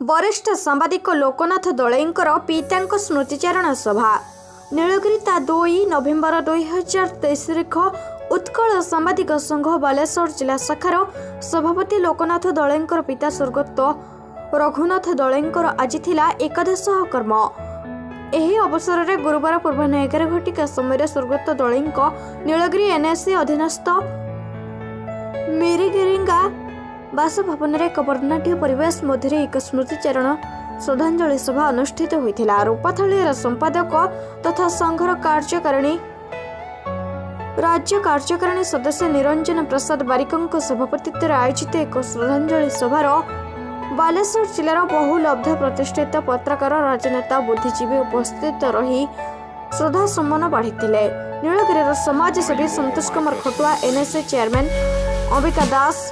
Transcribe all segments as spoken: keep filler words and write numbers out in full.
वरिष्ठ सांबादिक लोकनाथ दलईंकर पितांक स्मृतिचारण सभा नीलगिरी ता दुई नवेम्बर दुई हजार तेईस तारिख उत्कल सांबादिक संघ बालेश्वर जिला शाखार सभापति लोकनाथ दलईंकर पिता स्वर्गत रघुनाथ दलईंकर आज थिला एकादश कर्म। एही अवसर में गुरुवार पूर्वाह्न एगार घटिका समय स्वर्गत दलईंक नीलगिरी एनएससी अधीनस्थ मिरीगिरींगा बासभवन में एक वर्णनाढ़ परिवेश मध्य एक स्मृतिचारण श्रद्धांजलि सभा अनुष्ठित होता। रूपाथलीर संपादक तथा संघर कार्यकारिणी राज्य कार्यकारिणी सदस्य निरंजन प्रसाद बारिकों सभापतित्व आयोजित एक श्रद्धांजलि सभार बालेश्वर जिलार बहु लब्ध प्रतिष्ठित पत्रकार राजनेता बुद्धिजीवी उपस्थित रही श्रद्धा सम्मान बाढ़ी। नीलगिरी समाजसेवी संतोष कुमार खटुआ, एनएसए चेयरमैन अंबिका दास,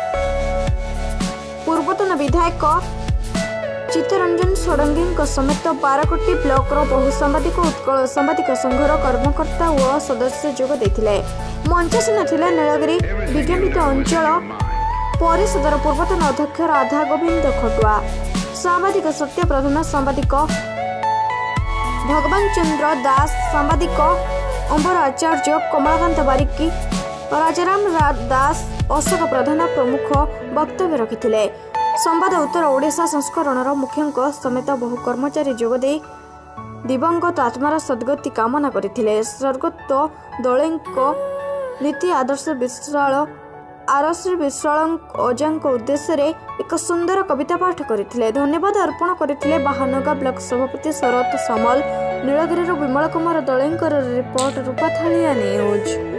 पूर्वतन विधायक चित्तरंजन षडंगी समेत बारकोटी ब्लॉक बहु सांबादिक उत्कल सांबादिक संघर कर्मकर्ता और सदस्य जोग देथिले। मंचासीन थिले नीलगिरी विज्ञापित अंचल परिषदर पूर्वतन अध्यक्ष राधा गोविंद खटुआ, सांबादिक सत्य प्रधान, सांबादिक भगवान चंद्र दास, सांबादिक अंबर आचार्य, कमलाकांत बारिकी, राजाराम दास, अशोक प्रधान प्रमुख वक्तव्य रखिथिले। संवाद उत्तर ओडिशा संस्करणर मुख्यଙ୍କ समेत बहु कर्मचारी जोगदे दिवंगत आत्मार सद्गति कामना करथिले। स्वर्गत दलईंक नीति आदर्श विशाल आरश्री विशाल अजांक उद्देश्य रे एक सुंदर कविता पाठ करथिले। धन्यवाद अर्पण करथिले बाहानगा ब्लॉक सभापति शरत सामल। Nilgiri Bimal Kumar Dalainkar report, Rupathalia news.